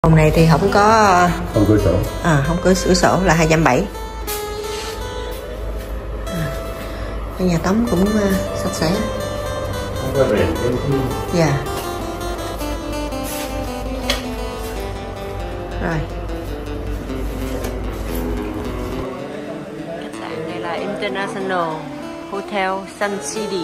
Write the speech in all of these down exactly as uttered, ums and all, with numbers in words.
Phòng này thì không có không cửa sổ. À, không có cửa sổ là hai trăm bảy mươi. À, cái nhà tắm cũng uh, sạch sẽ. Không có rèm. Dạ. Yeah. Rồi. Khách sạn này là International Hotel Sun City.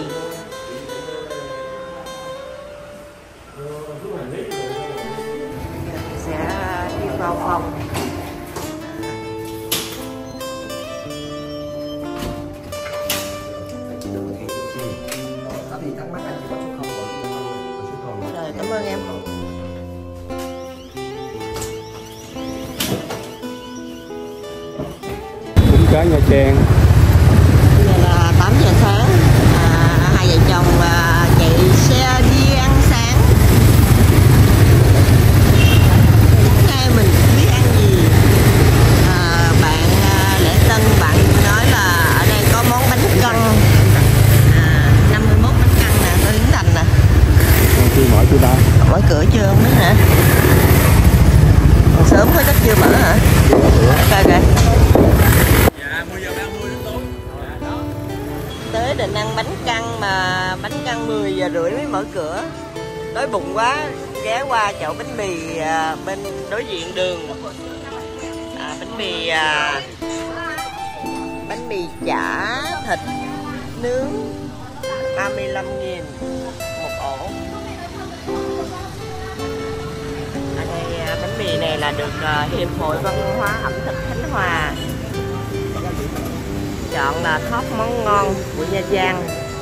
Sẽ đi vào phòng. Rồi, cảm ơn em. Bún cá Nha Trang. Bây giờ là tám giờ sáng. À, hai vợ chồng à, chạy xe đi ăn sáng. Nay mình không biết ăn gì. À, bạn à, Lễ Tân bạn nói là ở đây có món bánh căn. À, năm mươi mốt bánh căn nè, tôi Yến Thành nè. Chưa mở chưa ta? Mở cửa chưa không biết hả? Còn sớm quá chắc chưa mở hả? Ok kìa. Tới định ăn bánh căn mà bánh căn mười giờ rưỡi mới mở cửa. Đói bụng quá, ghé qua chậu bánh mì à, bên đối diện đường. À, bánh mì à, bánh mì chả thịt nướng ba mươi lăm nghìn một ổ. Ở đây à, bánh mì này là được à, Hiệp hội Văn hóa ẩm thực Khánh Hòa chọn là top món ngon của Nha Trang.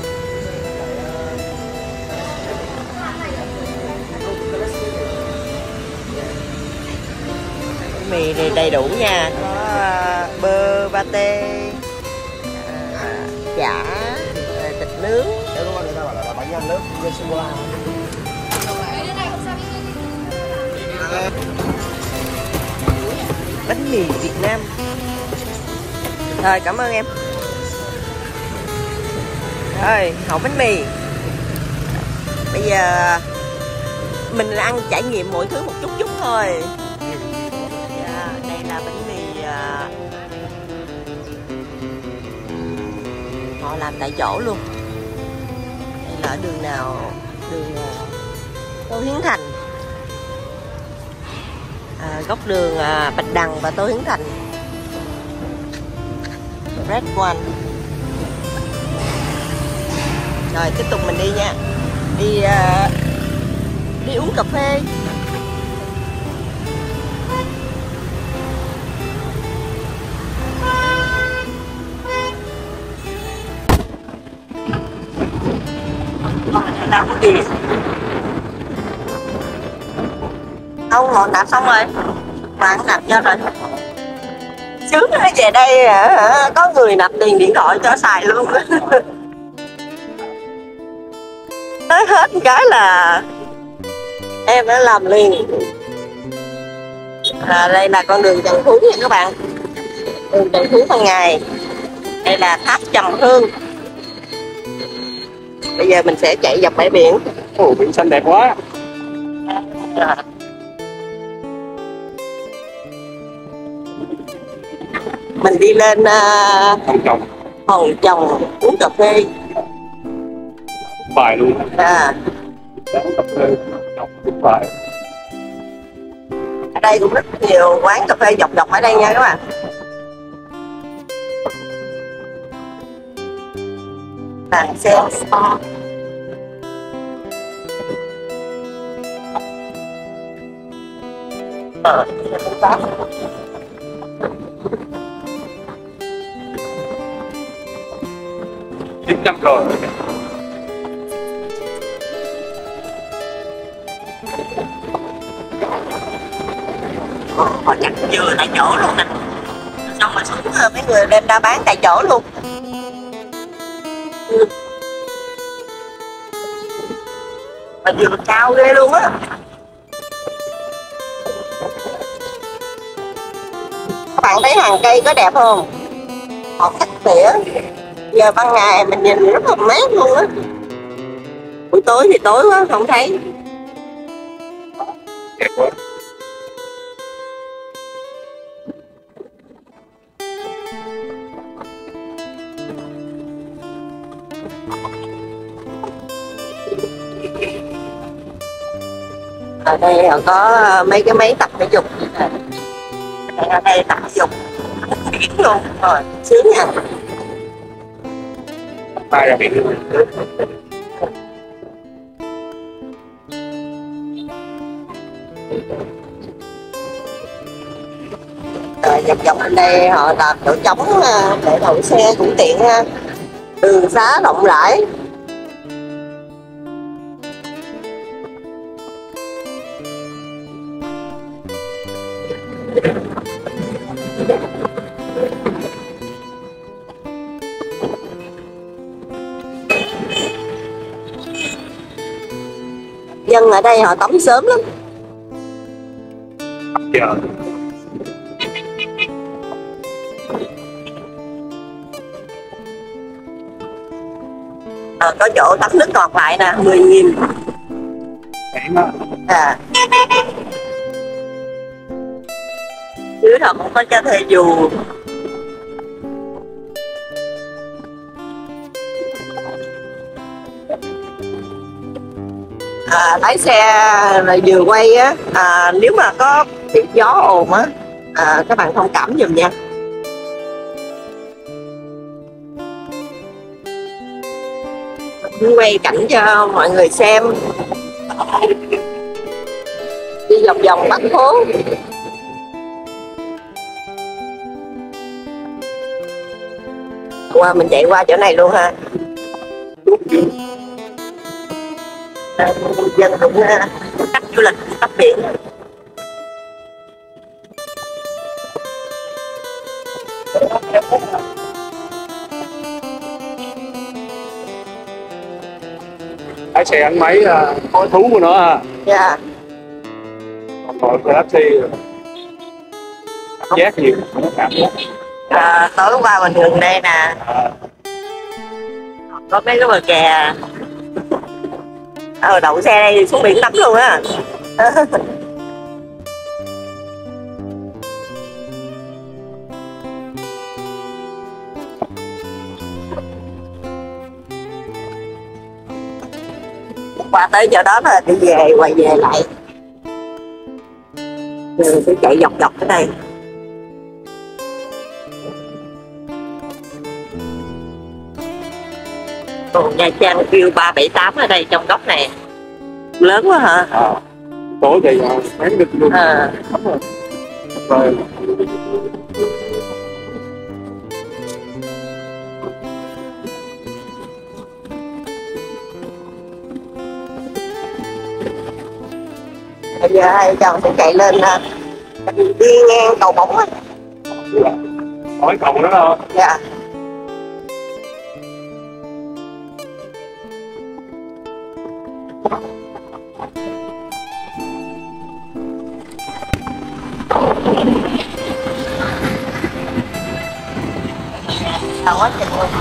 Mì này đầy đủ nha, có bơ pate, chả, thịt nướng. Bánh mì Việt Nam. Rồi, cảm ơn em. Rồi, hậu bánh mì. Bây giờ mình ăn trải nghiệm mọi thứ một chút chút thôi. Yeah, đây là bánh mì uh, họ làm tại chỗ luôn. Đây là ở đường nào? Đường uh, Tô Hiến Thành. À, góc đường uh, Bạch Đằng và Tô Hiến Thành. Red One. Rồi tiếp tục mình đi nha. Đi uh, đi uống cà phê. Đâu có gì. Ông ngồi nạp xong rồi. Bạn nạp cho rồi. Sướng về đây hả? Có người nạp tiền điện thoại cho xài luôn. Tới hết cái là em đã làm liền. À, đây là con đường Trần Phú nha các bạn. Đường Trần Phú ban ngày. Đây là tháp Trầm Hương. Bây giờ mình sẽ chạy dọc bãi biển. Ồ, biển xanh đẹp quá. À. Mình đi lên uh, Hòn Chồng. Hòn Chồng uống cà phê. Bài luôn. À. Uống cà phê, uống bài. Ở đây cũng rất nhiều quán cà phê dọc dọc ở đây nha các bạn. Là xe sport. Ờ, chín trăm rồi. Họ chặt dừa tại chỗ luôn nè. Xong rồi xuống mấy người đem ra bán tại chỗ luôn. Ừ. Mà dừa cao ghê luôn á. Các bạn thấy hàng cây có đẹp không? Họ cắt tỉa. Giờ ban ngày mình nhìn rất là mát luôn á. Buổi tối thì tối quá không thấy. Đẹp quá. Ở đây họ có mấy cái máy tập thể dục này. Ở đây tập thể dục biển luôn rồi sướng nha. Tay ra biển. Rồi vòng vòng bên đây họ làm chỗ trống để đậu xe cũng tiện ha. Đường xá rộng rãi. Dân ở đây họ tắm sớm lắm. Giờ À, có chỗ tắm nước ngọt lại nè, mười nghìn. biển á. À. Dưới họ cũng có cho thuê dù. À, lái xe là vừa quay á, à, nếu mà có tiếng gió ồn á, à, các bạn thông cảm giùm nha. Quay cảnh cho mọi người xem. Đi vòng vòng Bắc phố. Qua mình chạy qua chỗ này luôn ha. À, dân cũng uh, khách du lịch tắm biển. Lái xe ăn máy có thú của nó ha. Dạ. Còn ngồi xe taxi cảm giác nhiều, không có cảm giác. À, tối qua mình gần đây nè, À, có mấy cái bờ kè. Ờ, đậu xe đây thì xuống biển tắm luôn á. Qua tới chỗ đó là đi về, quay về lại. Rồi sẽ chạy dọc dọc cái đây. Còn Nha Trang view ba bảy tám ở đây trong góc này. Lớn quá hả? à, tối thì sáng được luôn. À. Rồi. Bây giờ hai chồng sẽ chạy lên đi ngang cầu Bóng á. Hỏi cầu đó thôi. Dạ. Đâu quá trình luôn.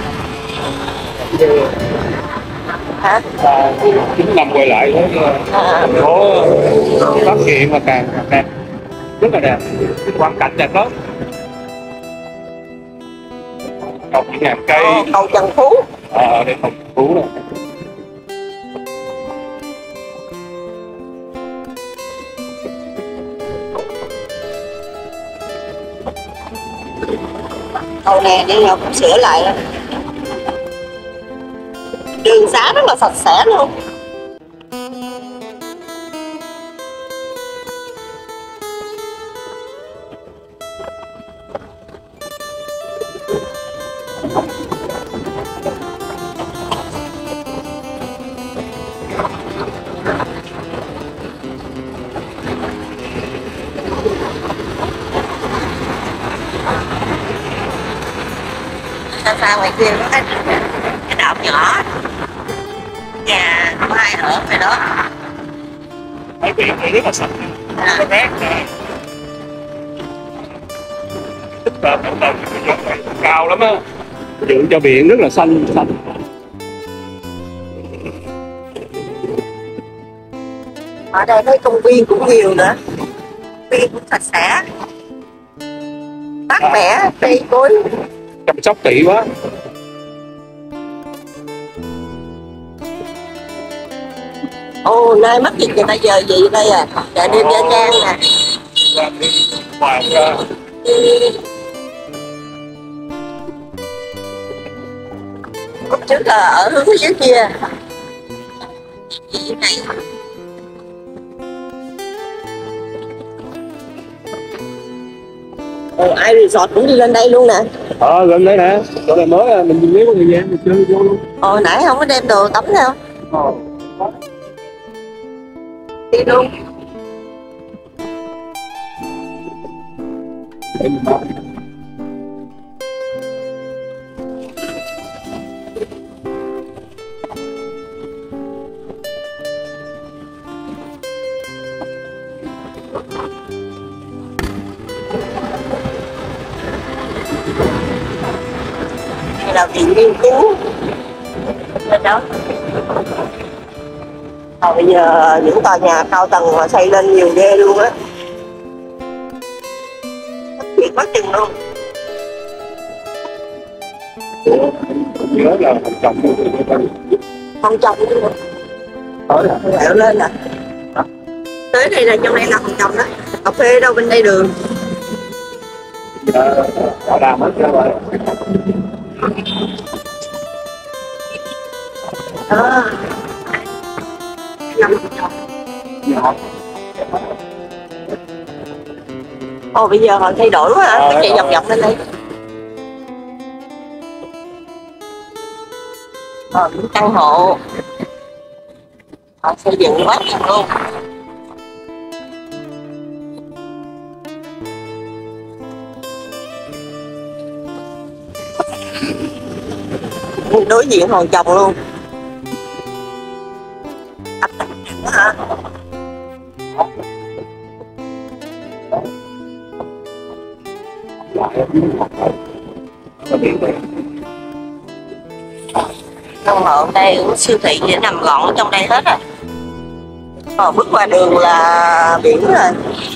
Hả? À, chín năm quay lại đó, À. thành phố phát hiện mà càng đẹp, rất là đẹp, quang cảnh đẹp lắm. Cầu những ngàn cây. Ồ, cầu Trần Phú. Ờ, đây cầu Trần Phú này. Cầu này đi họ cũng sửa lại lắm. Đường xá rất là sạch sẽ luôn. Xa xa ngoài kia có cái, cái đảo nhỏ, nhà có ai ở ngoài đó. Bãi biển này rất là sạch, không có rác nè. Tức là cộng đồng cao lắm á, dựng cho biển rất là xanh xanh. Ở đây thấy công viên cũng nhiều nữa, công viên cũng sạch sẽ, mát mẻ, cây cối. Chăm sóc kỹ quá. Ồ, nay mắc gì người ta giờ gì đây à? Chợ đêm Nha Trang nè. Ngoài ra Lúc trước là ở hướng phía dưới kia. Gì này? Ồ, ai resort cũng đi lên đây luôn nè. ờ gần đây nè, chỗ này mới à, mình nếu có thời gian mình chơi vô luôn. Ồ, nãy không có đem đồ tắm đâu. ờ Đi luôn. Để mình nói. Đây là viện nghiên cứu bên đó. À, bây giờ những tòa nhà cao tầng mà xây lên nhiều ghê luôn á, biết quá chừng luôn. Nhớ là thành chồng Phòng trồng luôn hả? tới à? Lẹo lên nè. Tới đây là trong đây là phòng trồng đó. Cà phê đâu bên đây đường. Ờ, họ làm hết trơn rồi. Đó. Năm phòng trồng. Dạ. Ồ, bây giờ họ thay đổi quá hả? Ờ, Cái chạy ờ. dọc dọc lên đây. Ờ, những căn hộ họ xây dựng quá chừng luôn. Đối diện hòn chồng luôn. Ấp quá hả? Căn hộ đây siêu thị thì nằm gọn ở trong đây hết rồi. Ờ, bước qua đường là biển rồi.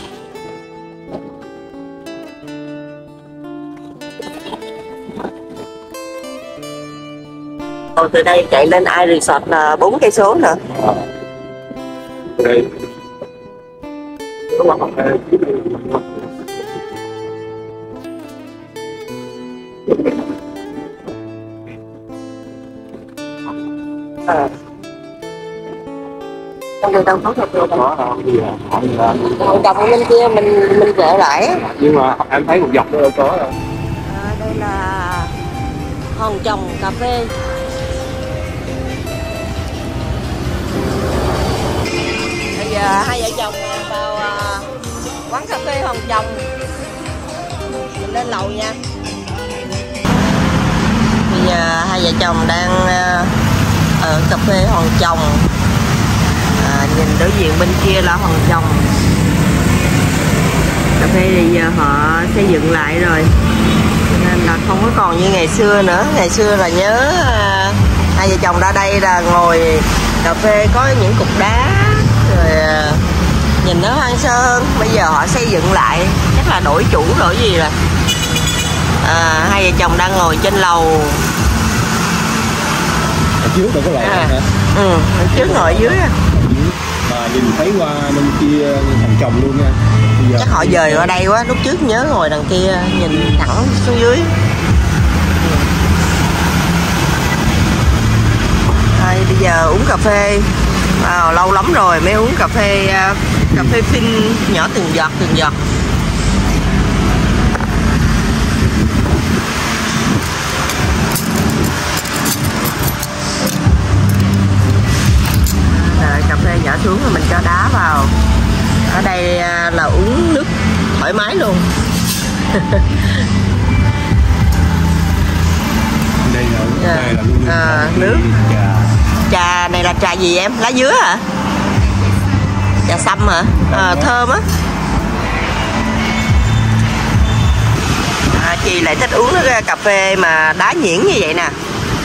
Còn từ đây chạy lên I Resort là bốn cây số nữa. Đây. Đúng không? À. Trong đây đâu có cà phê đâu. Có đâu, bây giờ họ là Còn chồng bên kia mình mình vợ lại á. nhưng mà em thấy một dọc đó đâu có đâu. À, đây là hòn chồng cà phê. Bây giờ hai vợ chồng vào à, quán cà phê hòn chồng. Mình lên lầu nha. Bây giờ hai vợ chồng đang à, ở cà phê hòn chồng. À, nhìn đối diện bên kia là hòn chồng. Cà phê thì giờ họ xây dựng lại rồi nên là không có còn như ngày xưa nữa. Ngày xưa là nhớ à, hai vợ chồng ra đây là ngồi cà phê có những cục đá rồi à, nhìn nó hoang sơ hơn. Bây giờ họ xây dựng lại, chắc là đổi chủ đổi gì rồi. À, hai vợ chồng đang ngồi trên lầu. Ở trước đâu có lầu À. hả? Ừ, ở trước ngồi ở dưới á. Mà nhìn thấy qua bên kia thành chồng luôn nha. Bây giờ Chắc họ dời qua đây quá, lúc trước nhớ ngồi đằng kia nhìn thẳng xuống dưới. À, bây giờ uống cà phê. Wow, lâu lắm rồi mới uống cà phê uh, cà phê phin nhỏ từng giọt từng giọt. Rồi, cà phê nhỏ xuống rồi mình cho đá vào. Ở đây uh, là uống nước thoải mái luôn. đây là Dạ. đây là luôn À, nước. trà. Trà này là trà gì em? Lá dứa hả? Trà sâm hả? À, thơm á. À, chị lại thích uống nước cà phê mà đá nhuyễn như vậy nè.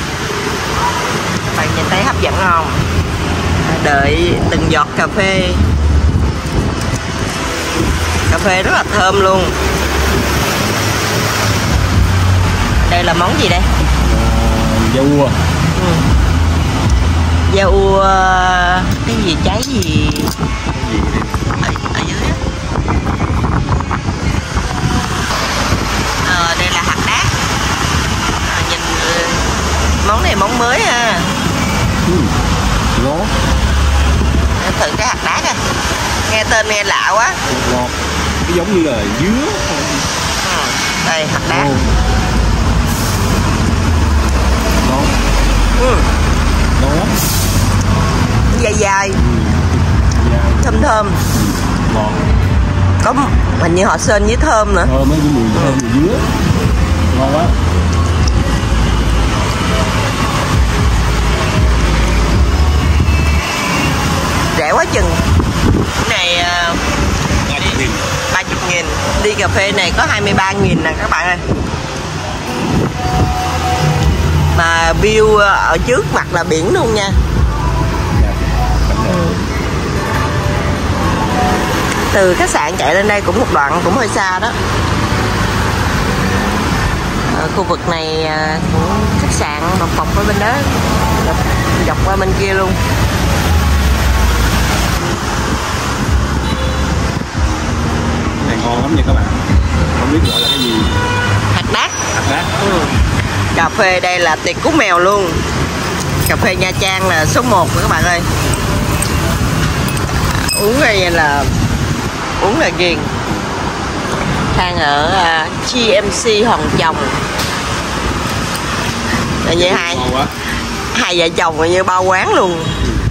Bạn nhìn thấy hấp dẫn không? Đợi từng giọt cà phê. Cà phê rất là thơm luôn. Đây là món gì đây? Dâu ua. Ừ. Da ua cái gì cháy gì ở, ở dưới á. Ờ, đây là hạt đác. À, nhìn món này món mới ha. Ừ. Ngon. Em thử cái hạt đác à. Nghe tên nghe lạ quá. Ngon. Cái giống như là dứa. À, đây hạt đác. Ngon. Ừ. Ngon lắm. Dài dài. Ừ. Dài. Thơm thơm. Ngon. Có hình như họ sên với thơm nữa. Thơm, mấy cái mùi thơm mùi dứa. Ngon quá. Rẻ quá chừng. Cái này ba mươi nghìn. Ly cà phê này có hai mươi ba nghìn nè các bạn ơi. Mà view ở trước mặt là biển luôn nha. Ừ. Từ khách sạn chạy lên đây cũng một đoạn, cũng hơi xa đó. Ở khu vực này cũng khách sạn bọc bọc ở bên đó, dọc, dọc qua bên kia luôn. Này ngon lắm nha các bạn. Không biết gọi là cái gì. Hạt đác. Hạt đác. Ừ. Cà phê đây là tiệc cú mèo luôn. Cà phê Nha Trang là số một các bạn ơi. Uống đây là uống là ghiền. Đang ở uh, giê em xê Hòn Chồng. Là như hai hai vợ chồng là như bao quán luôn.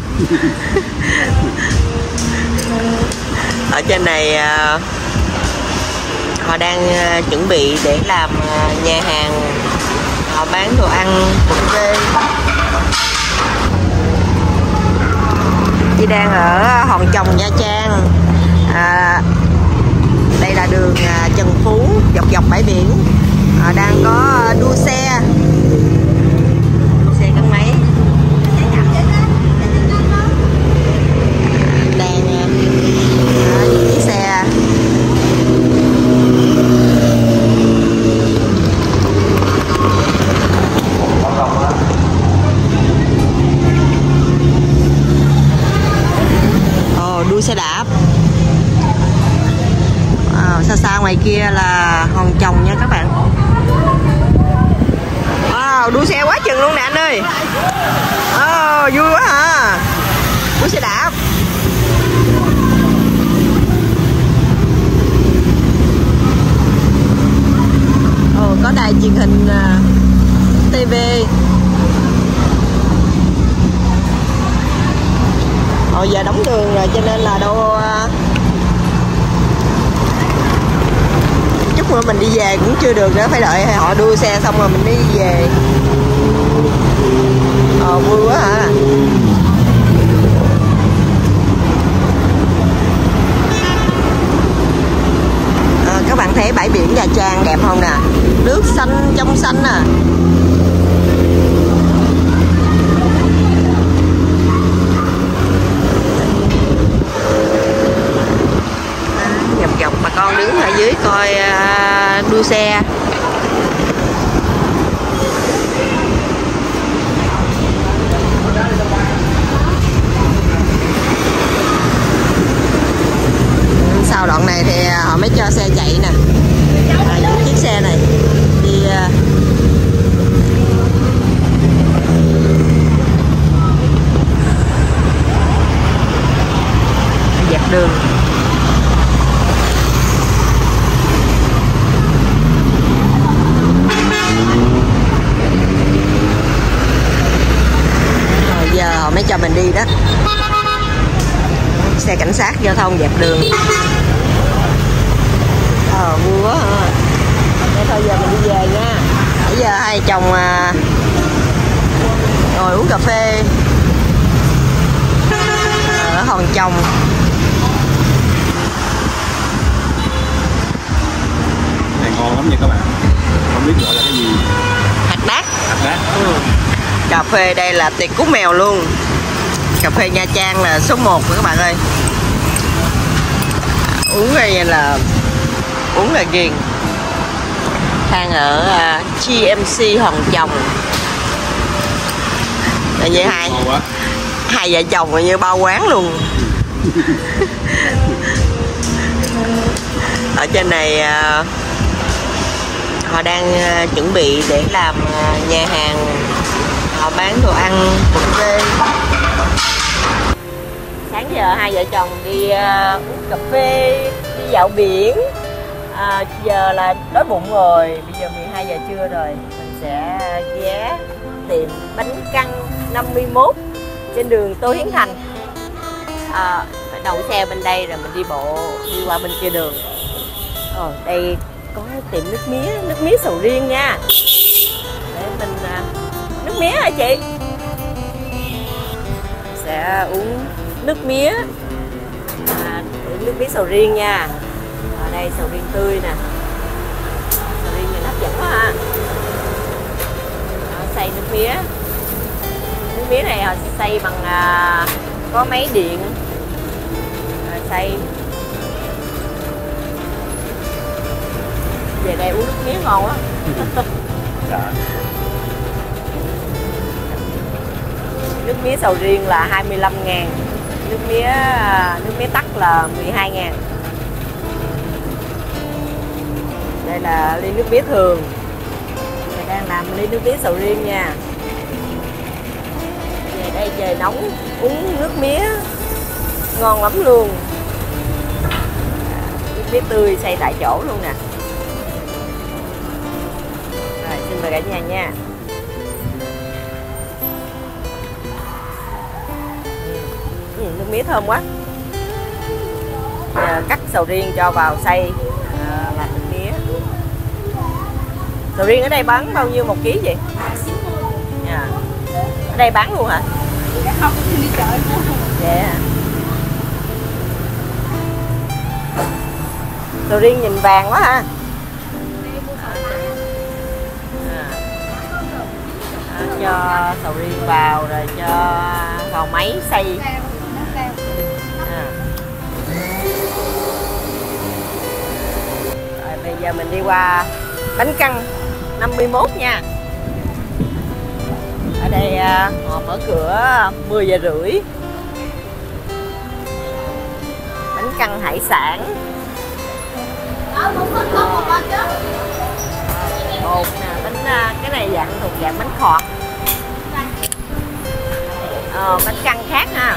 Ở trên này uh, họ đang uh, chuẩn bị để làm uh, nhà hàng. Họ bán đồ ăn buffet. Chị đang ở Hòn Chồng, Nha Trang. À, đây là đường à, Trần Phú, dọc dọc bãi biển. À, đang có đua xe, xe gắn máy. Đang à, những chiếc xe. Đua xe đạp. À, xa xa ngoài kia là Hòn Chồng nha các bạn. Wow, đua xe quá chừng luôn nè anh ơi. Oh, vui quá hả? Đua xe đạp. Oh, có đài truyền hình uh, ti vi. Hồi giờ đóng đường rồi cho nên là đâu chút nữa mình đi về cũng chưa được nữa, phải đợi họ đua xe xong rồi mình đi về. Ờ vui quá hả. À, các bạn thấy bãi biển Nha Trang đẹp không nè, nước xanh trong xanh nè. Dọc bà con đứng ở dưới coi uh, đua xe. Sau đoạn này thì họ mới cho xe chạy nè. À, những chiếc xe này đi uh, dẹp đường. Họ mới cho mình đi đó. Xe cảnh sát giao thông dẹp đường. Ờ vui quá hả. Để thôi giờ mình đi về nha. Bây giờ hai chồng à, ngồi uống cà phê ở Hòn Chồng. Này ngon lắm nha các bạn. Không biết gọi là cái gì. Hạt đác. Hạt đác. Ừ. Cà phê đây là tiệc cú mèo luôn. Cà phê Nha Trang là số một của các bạn ơi. Uống đây là uống là ghiền. Đang ở uh, giê em xê Hòn Chồng. Là như hai hai vợ chồng như bao quán luôn. Ở trên này à, họ đang à, chuẩn bị để làm à, nhà hàng, họ bán đồ ăn buffet. Sáng giờ hai vợ chồng đi à, uống cà phê, đi dạo biển. À, giờ là đói bụng rồi, bây giờ mười hai giờ trưa rồi, mình sẽ ghé tiệm bánh căn năm mươi mốt trên đường Tô Hiến Thành. À, đậu xe bên đây rồi mình đi bộ đi qua bên kia đường. Ờ, đây có tiệm nước mía, nước mía sầu riêng nha. Để mình à, nước mía hả chị? Sẽ uống nước mía, à, nước mía sầu riêng nha. Ở đây sầu riêng tươi nè, sầu riêng nhìn hấp dẫn quá ha. Đó, xay nước mía, nước mía này họ xay bằng à, có máy điện, à, xay. Về đây uống nước mía ngon lắm. Nước mía sầu riêng là hai mươi lăm ngàn, nước mía nước mía tắc là mười hai ngàn. Đây là ly nước mía thường, mình đang làm ly nước mía sầu riêng nha. Về đây trời nóng uống nước mía ngon lắm luôn. Nước mía tươi xay tại chỗ luôn nè. Rồi, xin mời cả nhà nha. Ừ, nước mía thơm quá. Giờ cắt sầu riêng cho vào xay à, làm nước mía. Sầu riêng ở đây bán bao nhiêu một ký vậy? À, ở đây bán luôn hả? Không, đi chợ nữa. Vậy à. Sầu riêng nhìn vàng quá ha. À. À, cho sầu riêng vào rồi cho vào máy xay. À. Rồi bây giờ mình đi qua bánh căn năm mươi mốt nha. Ở đây họ mở cửa mười giờ rưỡi. Bánh căn hải sản. Bột nè, bánh cái này dạng thuộc dạng bánh khọt. Ờ, bánh căn khác ha.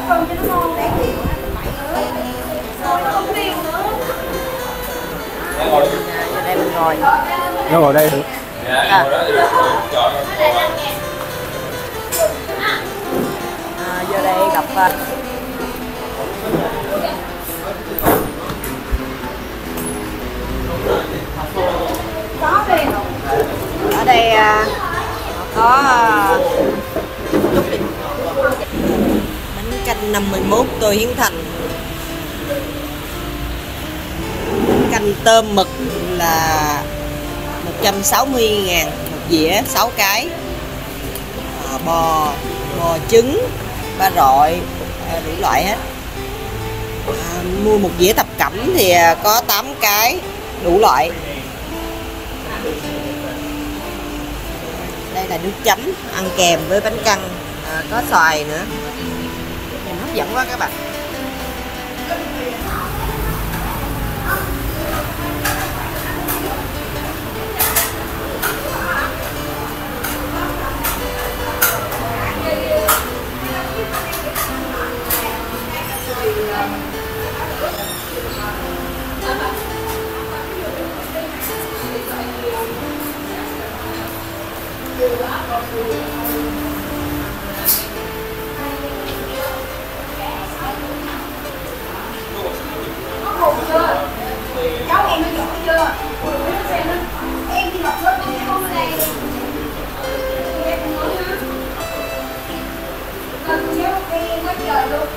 Giờ đây mình ngồi. Nó ngồi đây thử. À. À, giờ đây gặp uh, ở đây uh, có uh, chút đi. Bánh canh năm mươi mốt Tô Hiến Thành. Bánh canh tôm mực là một trăm sáu mươi ngàn một dĩa, sáu cái. À, bò bò trứng, ba rọi, à, đủ loại hết. À, mua một dĩa thập cẩm thì có tám cái, đủ loại. Đây là nước chấm ăn kèm với bánh căn, à, có xoài nữa. Nhìn hấp dẫn quá các bạn. Cháu em nó giỏi chưa? Em đi học lớp em không đây. Cần nhớ em quá trời luôn.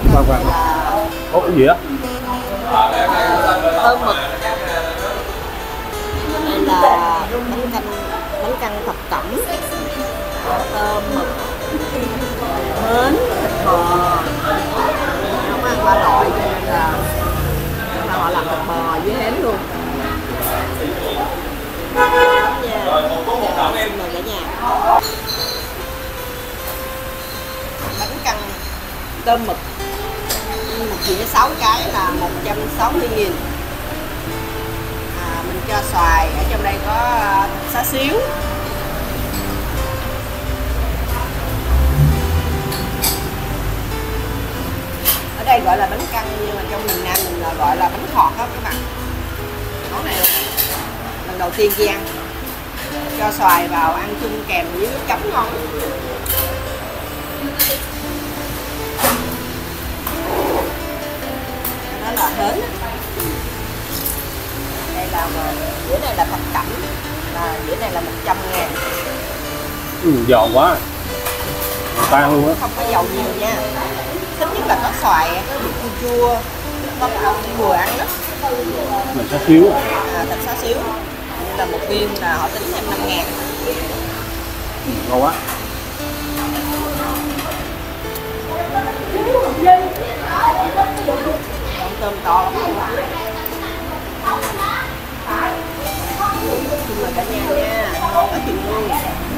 Khoan khoan. Có cái gì đó? Tôm mực. Đây là bánh canh bánh căn thập cẩm, tôm mực, hến, thịt bò. Không ăn ba loại cho nên là họ làm thịt bò với hến luôn. Xin mời cả nhà. Bánh căn tôm mực một dĩa sáu cái là một trăm sáu mươi nghìn. À, mình cho xoài, ở trong đây có xá xíu. Ở đây gọi là bánh căn nhưng mà trong miền Nam mình gọi là bánh khọt đó các bạn. Món này lần đầu tiên khi ăn, cho xoài vào ăn chung kèm với nước chấm ngon. Đó là hến. Đây là dĩa này là thập cẩm, là dĩa này là một trăm ngàn. Ừ, giòn quá, tan luôn á. Không có dầu nhiều nha. Thích nhất là có xoài, có vị chua chua, có cái ống vừa ăn đó. Mình xá xíu. À, thịt xá xíu. Như là một viên là họ tính thêm năm ngàn. Ngon quá. Con tôm to lắm. Xin mời cả nhà nha, ngon quá chừng luôn.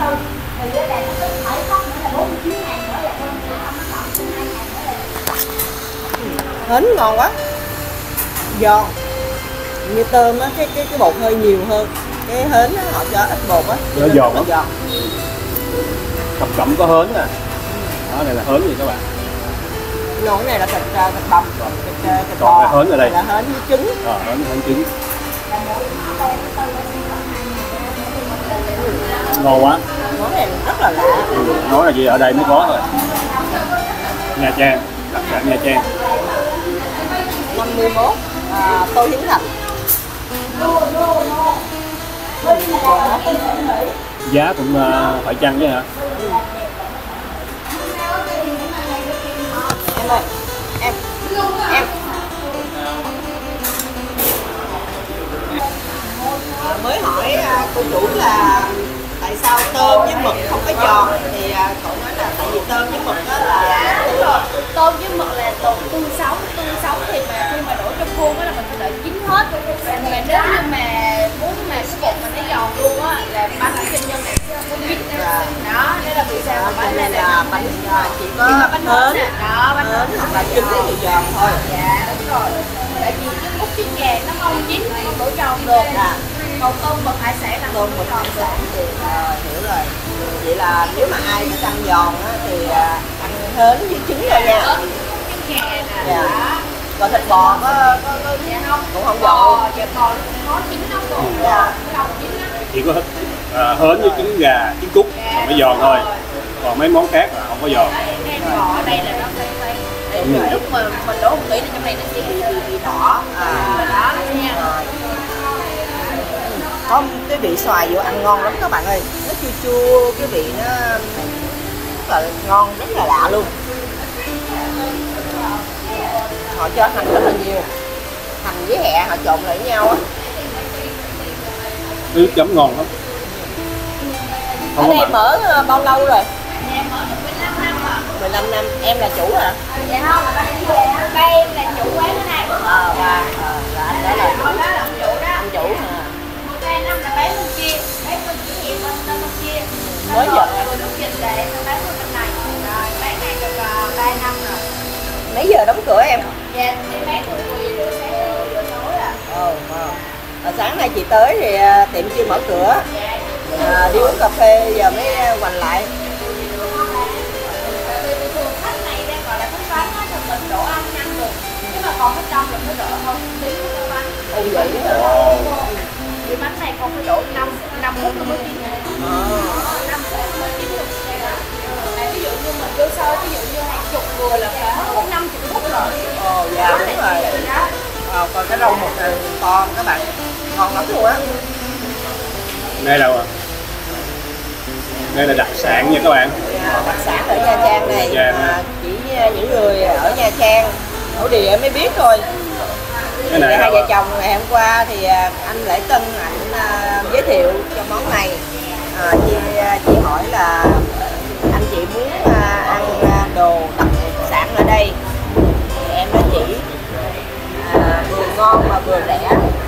Hến ngon quá, giòn như tôm á, cái cái cái bột hơi nhiều hơn, cái hến á, họ cho ít bột á, Nó giòn lắm. giòn. Thập cẩm có hến nè. Đó, này là hến gì các bạn? Ngon. Này là thịt thịt bằm, thịt thịt Còn bò. cái hến ở đây. Là hến với trứng. Ờ, hến hến trứng. Ngon quá. Món này rất là lạ. Ừ, nói là gì ở đây mới có thôi. Nha Trang, đặc sản Nha Trang. năm mươi mốt à, Tô Hiến Thành. Giá cũng uh, phải chăng chứ hả? Em ơi, em, em. À, mới hỏi à, cô chủ là tại sao tôm với mực không có giòn, thì à, cậu nói là tại vì tôm với mực đó là Đúng rồi, tôm với mực là tôm tươi sống, tươi sống thì mà khi mà đổ trong khuôn á là mình phải đợi chín hết. Mà nếu như mà muốn mà cái bột mà nó giòn luôn á là bánh kinh nhân này muốn chín đó. Đó, đây là vì sao mà bánh này là bánh à, chỉ có chỉ có bánh hến hến nè, đó bánh hến hoặc là trứng thì giòn thôi. Dạ đúng rồi. Tại vì cái múc trứng gà nó không chín, không đổ giòn được. À. Còn tôm mực hải sản là Tôm mực hải sản thì à, hiểu rồi. Vậy là nếu mà ai thích ăn giòn á, thì à, ăn hến với trứng thôi nha. trứng gà nè. Dạ. Đó. Còn thịt bò có, có, có Dạ không, cũng không bò, giòn luôn. dạ bò nó cũng khó chín lắm rồi. Dạ. Cái đầu chín lắm. Chỉ có uh, hến với trứng gà, trứng cút còn mới giòn thôi. Còn mấy món khác là không có giòn. Cái bò ở đây là nó phải phải Ừ. lúc mà mình đổ một tí thì trong này nó sẽ bị bị bị đỏ. À. Đó nó nha. Rồi. Có cái vị xoài vô ăn ngon lắm các bạn ơi, nó chua chua, cái vị nó rất là ngon, rất là lạ luôn. Họ cho hành rất là nhiều, hành với hẹ họ trộn lại với nhau á. Nước chấm ngon lắm. Ở Không đây có mặn. mở bao lâu rồi? Dạ mở được mười lăm năm rồi. mười lăm năm. Em là chủ hả? Dạ không, ba em là chủ quán ở đây. Ờ, ba, ờ, là anh đó là Ông đó là ông chủ đó. anh chủ hả? ba năm là bán bên kia, bán bên chủ nhiệm bên bên kia. Mới giờ. Rồi đúng dịch là em bán bên bên này. Rồi bán này được ba năm rồi. Mấy giờ đóng cửa em? Dạ em bán từ mười giờ sáng đến mười giờ tối à. Ờ, ờ. Sáng nay chị tới thì à, tiệm chưa mở cửa. Dạ. À, đi uống cà phê giờ mới hoành lại. Thường khách này đang gọi là khách vắng á, thì mình đổ ăn nhanh được. Nhưng mà còn khách trong là phải đổ hơn tí nữa bánh. Ồ vậy đó hả? Cái bánh này không phải đổ năm năm phút nó mới chín. Ờ. năm phút nó mới chín được. Ví dụ như mình vô sâu, ví dụ như hàng chục người là phải mất năm mươi phút rồi. Ồ dạ đúng rồi. Ờ, còn cái rau mực này to các bạn, ngon lắm luôn á. Đây đâu à? Đây là đặc sản nha các bạn. Đặc sản ở Nha Trang này Nha Trang mà chỉ với những người ở Nha Trang, Thổ Địa mới biết thôi. Cái này hai vợ chồng ngày hôm qua thì anh Lễ Tân ảnh uh, giới thiệu cho món này. À, chị, chị hỏi là anh chị muốn uh, ăn đồ đặc sản ở đây thì em đã chỉ uh, vừa ngon mà vừa rẻ.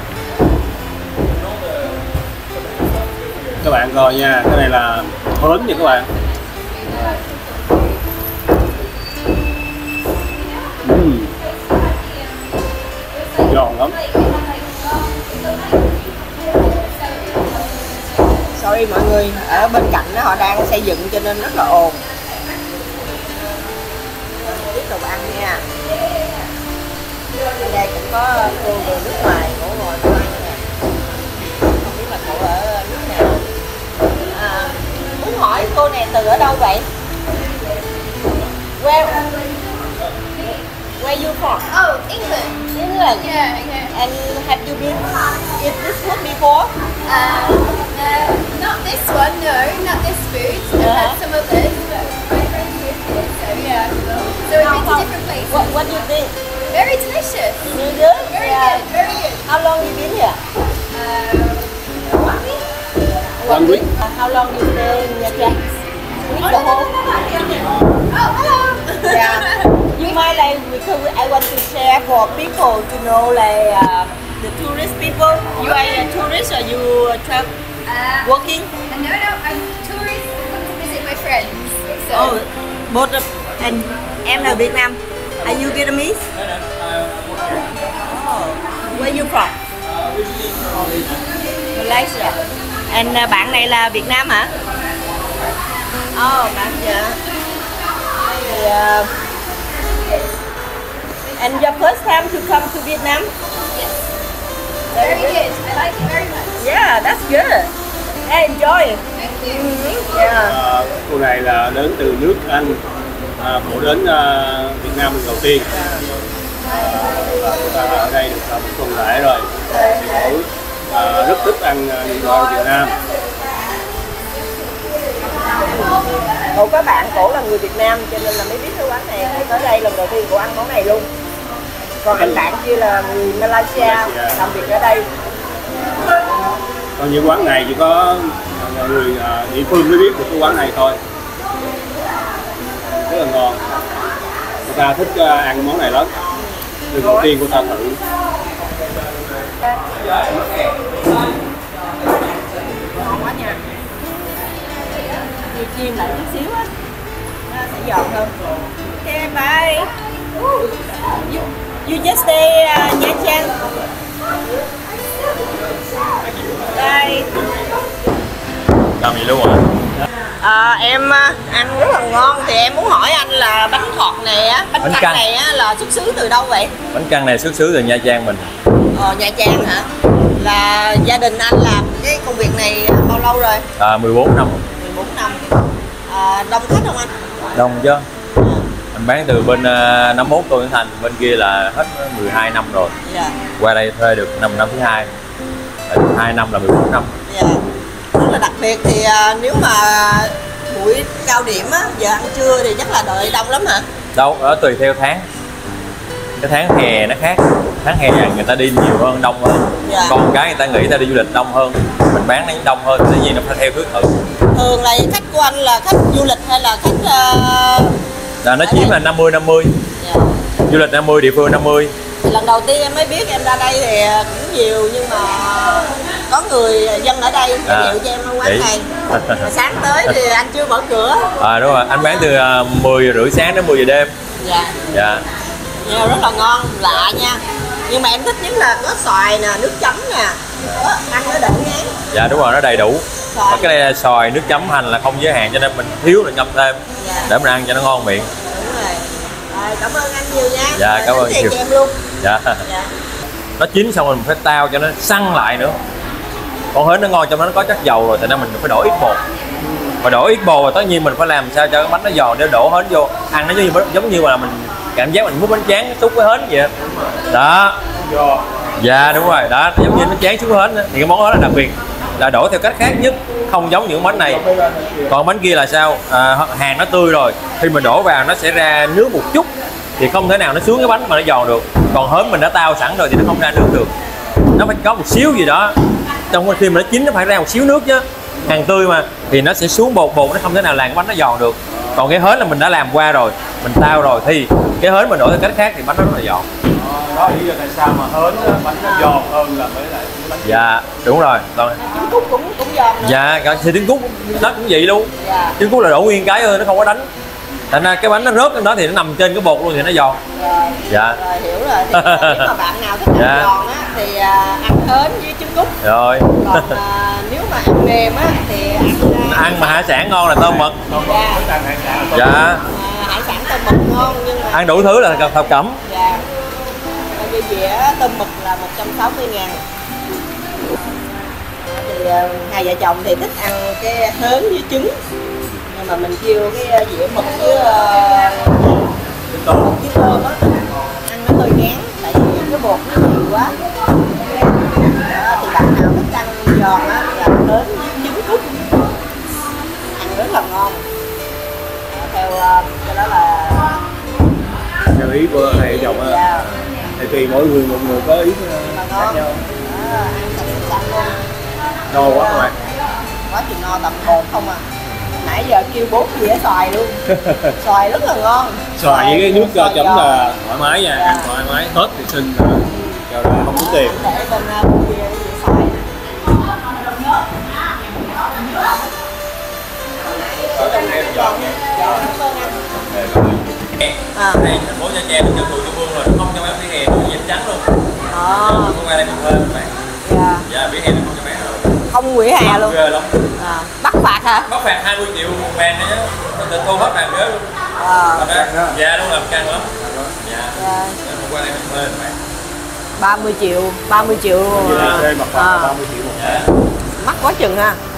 Các bạn coi nha, cái này là hến nha các bạn. uhm. Giòn lắm. Sorry mọi người, ở bên cạnh đó họ đang xây dựng cho nên rất là ồn. Tiếp tục ăn nha. Ở đây cũng có cô người nước ngoài, cổ ngồi cô ăn nè. Không biết là cô ở nước nào. À, muốn hỏi cô này từ ở đâu vậy? Where, where you from? Oh, England. England. Yeah, okay. And have you been eat this food before? Uh, uh, not this one, no, not this food. I've Uh-huh. had some of this, but my friends used it, so yeah. So we've been to different places. What, what do you think? Very delicious. You good? Very Yeah. good, very good. How long you been here? Um, one week? One week. Uh, how long you stay in Nha Trang? Week the whole? Oh, hello. Yeah. You might like because I want to share for people to know like uh, the tourist people. You are a tourist or you travel Uh, working? no, no, I'm tourist. Come to visit my friends. So. Oh, both of and em là Việt Nam. Are you Vietnamese? Oh, where you from? Malaysia. And uh, bạn này là Việt Nam hả? Oh, bạn dạ. Thì, uh, and your first time to come to Vietnam? Yes. Very good. I like it very much. Yeah, that's good. I enjoy it. Thank you. Yeah. À, cô này là đến từ nước Anh, à, cô đến à, Việt Nam lần đầu tiên. À, và cô ta ở đây được à, một tuần lễ rồi. Thì cô à, rất thích ăn những đồ Việt Nam. Cổ có bạn cổ là người Việt Nam cho nên là mới biết cái quán này. Tới đây lần đầu tiên cổ ăn món này luôn. Còn anh bạn kia là người Malaysia, Malaysia. làm việc ở đây. Còn những quán này chỉ có người à, địa phương mới biết được cái quán này thôi. Rất là ngon. Cô ta thích uh, ăn món này lắm. Lần đầu tiên cô ta thử. Ngon quá nha. Nhiều chiên lại chút xíu á, nó sẽ giòn hơn. Ok, bye. You, you just stay uh, Nha Trang. Bye. Làm gì luôn rồi? À, em ăn rất là ngon thì em muốn hỏi anh là bánh khọt này á, bánh, Bánh căn căn. này á là xuất xứ từ đâu vậy? Bánh căn này xuất xứ từ Nha Trang mình. Ờ, Nha Trang hả? Là gia đình anh làm cái công việc này bao lâu rồi? À, mười bốn năm. mười bốn năm. À, đông khách không anh? Đông chứ. Anh bán từ bên uh, năm mốt Tô Nguyễn Thành, bên kia là hết mười hai năm rồi. Dạ. Qua đây thuê được năm năm thứ hai. Là được hai năm là mười bốn năm. Dạ. Rất là đặc biệt thì à, nếu mà buổi cao điểm á, giờ ăn trưa thì chắc là đợi đông lắm hả? Đâu, đó tùy theo tháng. Cái tháng hè nó khác. Tháng hè người ta đi nhiều hơn, đông hơn. Dạ. Còn cái người ta nghĩ người ta đi du lịch đông hơn. Mình bán nó đông hơn, tự nhiên nó phải theo thứ tự. Thường là khách của anh là khách du lịch hay là khách uh... Là nó chiếm là năm mươi năm mươi. Dạ. Du lịch năm mươi, địa phương năm mươi. Thì lần đầu tiên em mới biết em ra đây thì cũng nhiều nhưng mà có người dân ở đây giới À, thiệu cho em ở quán vậy. này. Mà sáng tới thì anh chưa mở cửa. À đúng rồi, anh bán từ uh, mười giờ rưỡi sáng đến mười giờ đêm. Dạ. Dạ. Nhiều rất là ngon, lạ nha. Nhưng mà em thích nhất là có xoài nè, nước chấm nè. Có, ăn nó đỡ ngán. Dạ đúng rồi, nó đầy đủ. Xoài. Và cái đây là xoài, nước chấm, hành là không giới hạn cho nên mình thiếu mình ngâm thêm Dạ. để mình ăn cho nó ngon miệng. Đúng rồi. Rồi, cảm ơn anh nhiều nha. Dạ, Rồi, cảm ơn tính tiền nhiều. cho em luôn. Dạ. Dạ. Nó chín xong rồi mình phải tao cho nó săn lại nữa. Con hến nó ngon trong đó nó có chất dầu rồi, thì nên mình phải đổ ít bột. Và đổ ít bột rồi tất nhiên mình phải làm sao cho cái bánh nó giòn để đổ hến vô. Ăn nó giống như, giống như là mình cảm giác mình múc bánh tráng xúc với hến vậy đó. Đó. Dạ đúng rồi, đó, giống như bánh tráng xúc với hến đó. Thì cái món đó là đặc biệt. là đổ theo cách khác nhất, không giống những bánh này. Còn bánh kia là sao? À, hàng nó tươi rồi, khi mình đổ vào nó sẽ ra nước một chút, thì không thể nào nó xuống cái bánh mà nó giòn được. Còn hến mình đã tao sẵn rồi thì nó không ra nước được, nó phải có một xíu gì đó. Trong khi mà nó chín nó phải ra một xíu nước chứ, hàng tươi mà, thì nó sẽ xuống bột bột, nó không thể nào làm cái bánh nó giòn được. Còn cái hến là mình đã làm qua rồi, mình tao rồi, thì cái hến mình đổ theo cách khác thì bánh nó rất là giòn. Đó là lý do tại sao mà hến bánh nó giòn hơn là với lại bánh. Dạ đúng rồi. Còn trứng cút cũng cũng giòn nữa. dạ thì trứng cút nó cũng vậy luôn. Dạ. Trứng cút là đổ nguyên cái thôi, nó không có đánh, thành ra cái bánh nó rớt lên đó thì nó nằm trên cái bột luôn thì nó giòn. Rồi, Dạ rồi hiểu rồi. Thì à, nếu mà bạn nào thích ăn Dạ. giòn á thì à, ăn hến với trứng cút. rồi. Còn à, nếu mà ăn mềm á thì ăn à, Ăn mà hải sản ngon là tôm mực. dạ, Dạ, à, hải sản tôm mực ngon nhưng mà ăn đủ thứ là thập cẩm. dạ, như dĩa tôm mực là một trăm sáu mươi ngàn. Thì à, hai vợ chồng thì thích ăn cái hến với trứng, nhưng mà mình kêu cái dĩa mực với uh, mực với tôm á ăn nó hơi ngán, tại vì cái bột nó nhiều quá. Đó, thì bạn nào thích ăn giòn á là hến với trứng cút ăn rất là ngon. Đó, theo uh, cái đó là Theo ý của hai vợ chồng á, dạ, thì tùy mỗi người một người có ý mà khác ngon. nhau. Đó, ăn sạch sạch luôn. No quá các bạn. Quá chừng no tập bột không à. Nãy giờ kêu bốn dĩa xoài luôn. Xoài rất là ngon. Xoài với cái nước cho xoài chấm giòn. là thoải mái nha, Dạ. ăn thoải mái, hết thì xin là cho là không có tiền. Để bên uh, bên kia cái dĩa xoài này. À. Đây thành phố Nha Trang trực thuộc trung ương rồi, không cho bán vỉa hè, nó trắng luôn. À. Không qua đây mình hơn các bạn. Dạ. Dạ, vỉa hè nó không cho bán rồi. Không vỉa hè luôn. Ghê lắm. À. Bắt phạt hả? Bắt phạt hai mươi triệu một bàn nữa nhá. Tôi thu hết bàn ghế luôn. À. Dạ đúng, làm căng lắm. Dạ. Dạ. Không qua đây mình thuê các bạn. ba mươi triệu, ba mươi triệu. Thuê mặt bằng À. ba mươi triệu một Dạ. Mắc quá chừng ha.